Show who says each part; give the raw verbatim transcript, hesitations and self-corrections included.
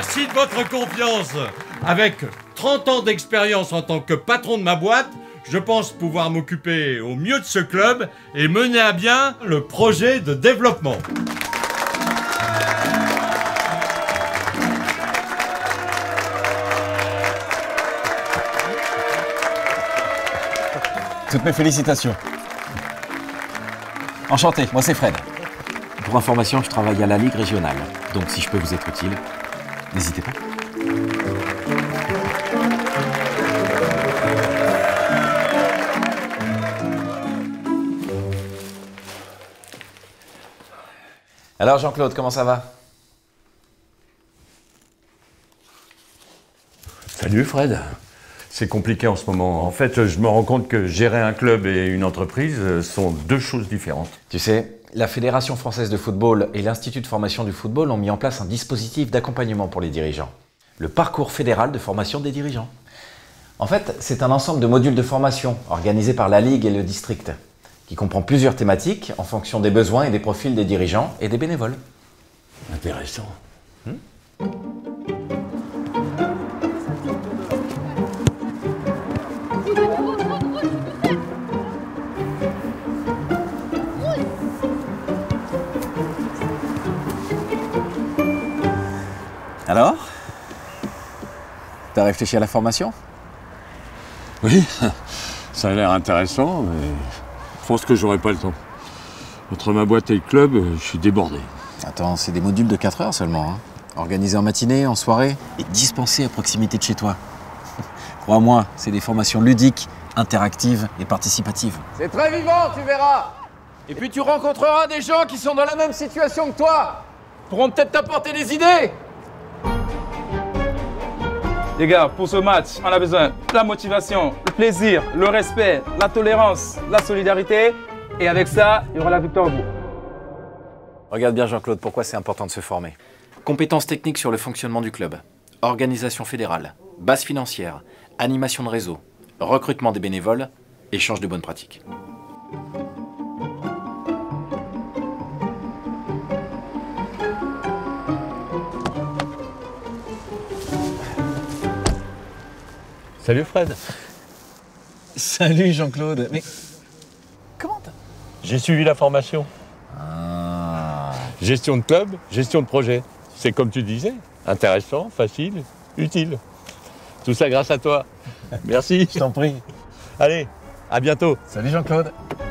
Speaker 1: Merci de votre confiance. Avec trente ans d'expérience en tant que patron de ma boîte, je pense pouvoir m'occuper au mieux de ce club et mener à bien le projet de développement.
Speaker 2: Toutes mes félicitations. Enchanté, moi c'est Fred. Pour information, je travaille à la Ligue régionale. Donc si je peux vous être utile, n'hésitez pas. Alors Jean-Claude, comment ça va?
Speaker 1: Salut Fred. C'est compliqué en ce moment. En fait, je me rends compte que gérer un club et une entreprise sont deux choses différentes.
Speaker 2: Tu sais, la Fédération française de football et l'Institut de formation du football ont mis en place un dispositif d'accompagnement pour les dirigeants. Le parcours fédéral de formation des dirigeants. En fait, c'est un ensemble de modules de formation organisés par la Ligue et le district, qui comprend plusieurs thématiques en fonction des besoins et des profils des dirigeants et des bénévoles.
Speaker 1: Intéressant. Hmm?
Speaker 2: Alors? T'as réfléchi à la formation?
Speaker 3: Oui, ça a l'air intéressant, mais je pense que j'aurai pas le temps. Entre ma boîte et le club, je suis débordé.
Speaker 2: Attends, c'est des modules de quatre heures seulement, hein. Organisés en matinée, en soirée, et dispensés à proximité de chez toi. Crois-moi, c'est des formations ludiques, interactives et participatives.
Speaker 4: C'est très vivant, tu verras. Et puis tu rencontreras des gens qui sont dans la même situation que toi. Ils pourront peut-être t'apporter des idées.
Speaker 5: Les gars, pour ce match, on a besoin de la motivation, le plaisir, le respect, la tolérance, la solidarité. Et avec ça, il y aura la victoire au bout.
Speaker 2: Regarde bien Jean-Claude, pourquoi c'est important de se former. Compétences techniques sur le fonctionnement du club, organisation fédérale, base financière, animation de réseau, recrutement des bénévoles, échange de bonnes pratiques.
Speaker 1: Salut Fred.
Speaker 2: Salut Jean-Claude. Mais comment t'as...
Speaker 1: J'ai suivi la formation.
Speaker 2: Ah.
Speaker 1: Gestion de club, gestion de projet. C'est comme tu disais, intéressant, facile, utile. Tout ça grâce à toi. Merci.
Speaker 2: Je t'en prie.
Speaker 1: Allez, à bientôt.
Speaker 2: Salut Jean-Claude.